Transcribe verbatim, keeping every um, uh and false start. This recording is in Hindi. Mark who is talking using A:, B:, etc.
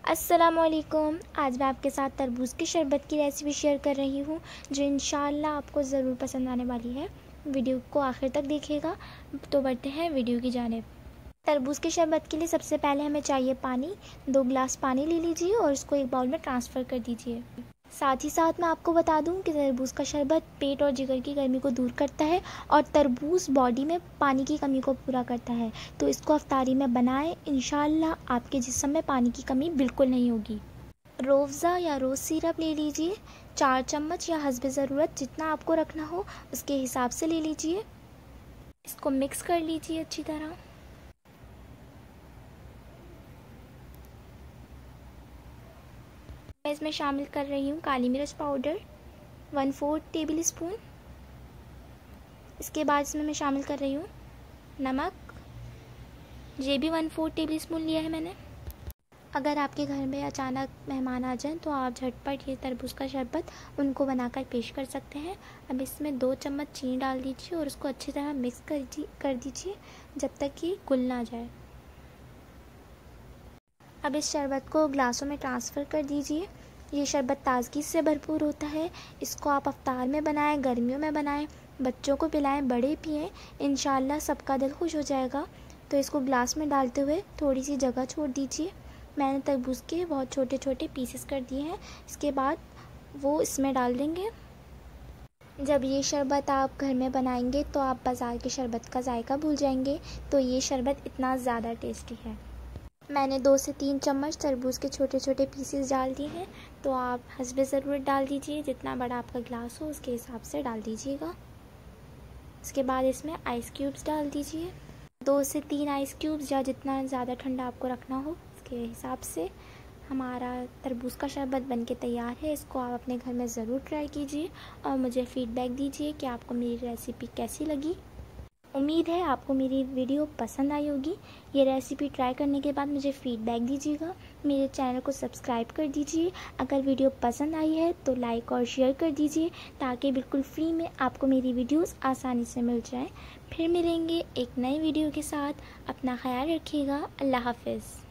A: अस्सलामुअलैकुम। आज मैं आपके साथ तरबूज के शरबत की रेसिपी शेयर कर रही हूँ जो इंशाल्लाह आपको ज़रूर पसंद आने वाली है। वीडियो को आखिर तक देखिएगा। तो बढ़ते हैं वीडियो की जानिब। तरबूज के शरबत के लिए सबसे पहले हमें चाहिए पानी। दो गिलास पानी ले लीजिए और उसको एक बाउल में ट्रांसफ़र कर दीजिए। साथ ही साथ मैं आपको बता दूं कि तरबूज का शरबत पेट और जिगर की गर्मी को दूर करता है और तरबूज बॉडी में पानी की कमी को पूरा करता है। तो इसको अफ्तारी में बनाएं, इंशाल्लाह आपके जिस्म में पानी की कमी बिल्कुल नहीं होगी। रोज़ा या रोज़ सिरप ले लीजिए, चार चम्मच या हस्बे ज़रूरत जितना आपको रखना हो उसके हिसाब से ले लीजिए। इसको मिक्स कर लीजिए अच्छी तरह। मैं इसमें शामिल कर रही हूँ काली मिर्च powder one fourth tablespoon. इसके बाद इसमें मैं शामिल कर रही हूँ नमक, ये भी वन फोर्थ टेबल स्पून लिया है मैंने। अगर आपके घर में अचानक मेहमान आ जाएं तो आप झटपट ये तरबूज का शरबत उनको बनाकर पेश कर सकते हैं। अब इसमें दो चम्मच चीनी डाल दीजिए और उसको अच्छी तरह मिक्स कर दी कर दीजिए जब तक ये घुल ना जाए। अब इस शरबत को ग्लासों में ट्रांसफ़र कर दीजिए। ये शरबत ताजगी से भरपूर होता है। इसको आप अफ्तार में बनाएं, गर्मियों में बनाएं, बच्चों को पिलाएं, बड़े पिएं, इंशाल्लाह सबका दिल खुश हो जाएगा। तो इसको ग्लास में डालते हुए थोड़ी सी जगह छोड़ दीजिए। मैंने तरबूज के बहुत छोटे छोटे पीसेस कर दिए हैं। इसके बाद वो इसमें डाल देंगे। जब ये शरबत आप घर में बनाएंगे तो आप बाज़ार के शरबत का जायका भूल जाएंगे। तो ये शरबत इतना ज़्यादा टेस्टी है। मैंने दो से तीन चम्मच तरबूज के छोटे छोटे पीसेस डाल दिए हैं। तो आप हस्बे ज़रूरत डाल दीजिए, जितना बड़ा आपका ग्लास हो उसके हिसाब से डाल दीजिएगा। इसके बाद इसमें आइस क्यूब्स डाल दीजिए, दो से तीन आइस क्यूब्स, या जितना ज़्यादा ठंडा आपको रखना हो उसके हिसाब से। हमारा तरबूज का शरबत बनके तैयार है। इसको आप अपने घर में ज़रूर ट्राई कीजिए और मुझे फ़ीडबैक दीजिए कि आपको मेरी रेसिपी कैसी लगी। उम्मीद है आपको मेरी वीडियो पसंद आई होगी। ये रेसिपी ट्राई करने के बाद मुझे फ़ीडबैक दीजिएगा। मेरे चैनल को सब्सक्राइब कर दीजिए। अगर वीडियो पसंद आई है तो लाइक और शेयर कर दीजिए ताकि बिल्कुल फ्री में आपको मेरी वीडियोस आसानी से मिल जाएं। फिर मिलेंगे एक नई वीडियो के साथ। अपना ख्याल रखिएगा। अल्लाह हाफ़िज़।